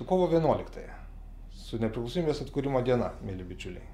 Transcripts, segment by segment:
Su kovo 11-ąją, su nepriklausomybės atkūrimo diena, mėly bičiuliai.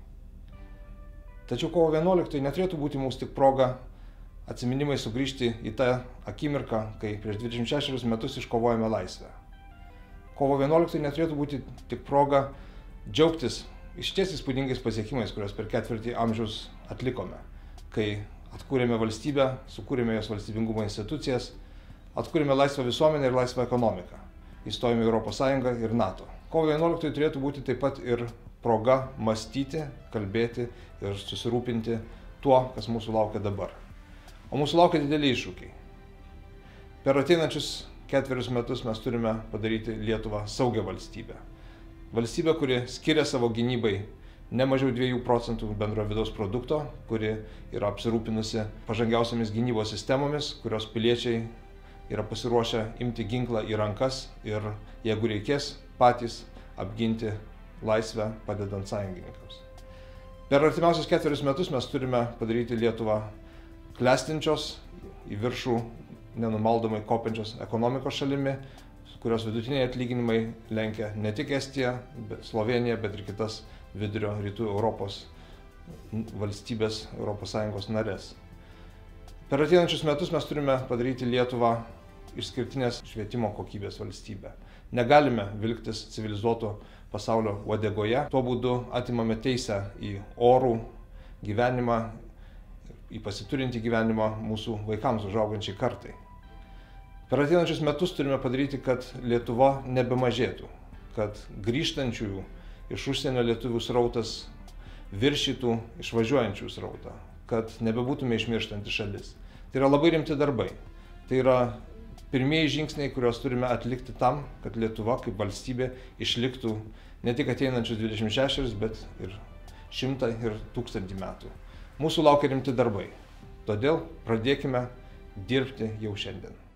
Tačiau kovo 11-oji neturėtų būti mums tik proga atsiminimai sugrįžti į tą akimirką, kai prieš 26 metus iškovojame laisvę. Kovo 11-oji neturėtų būti tik proga džiaugtis išties įspūdingais pasiekimais, kuriuos per ketvirtį amžiaus atlikome, kai atkūrėme valstybę, sukūrėme jos valstybingumo institucijas, atkūrėme laisvą visuomenę ir laisvą ekonomiką, įstojome į Europos Sąjungą ir NATO. Kovo 11-oji turėtų būti taip pat ir proga mąstyti, kalbėti ir susirūpinti tuo, kas mūsų laukia dabar. O mūsų laukia dideli iššūkiai. Per ateinančius 4 metus mes turime padaryti Lietuvą saugią valstybę. Valstybę, kuri skiria savo gynybai ne mažiau 2 procentų bendro vidaus produkto, kuri yra apsirūpinusi pažangiausiamis gynybos sistemomis, kurios piliečiai yra pasiruošę imti ginklą į rankas ir, jeigu reikės, patys apginti laisvę, padedant sąjungininkams. Per artimiausius 4 metus mes turime padaryti Lietuvą klestinčios, į viršų nenumaldomai kopiančios ekonomikos šalimi, kurios vidutiniai atlyginimai lenkia ne tik Estiją, Slovėniją, bet ir kitas vidurio rytų Europos valstybės, Europos Sąjungos narės. Per ateinančius metus mes turime padaryti Lietuvą išskirtinės švietimo kokybės valstybę. Negalime vilktis civilizuoto pasaulio uodegoje, tuo būdu atimame teisę į orų gyvenimą, į pasiturintį gyvenimą mūsų vaikams užaugančiai kartai. Per ateinančius metus turime padaryti, kad Lietuva nebemažėtų, kad grįžtančiųjų iš užsienio lietuvių srautas viršytų išvažiuojančių srautą, kad nebebūtume išmirštanti šalis. Tai yra labai rimti darbai. Tai yra pirmieji žingsniai, kuriuos turime atlikti tam, kad Lietuva kaip valstybė išliktų ne tik ateinančius 26, bet ir 100 ir 1000 metų. Mūsų laukia rimti darbai. Todėl pradėkime dirbti jau šiandien.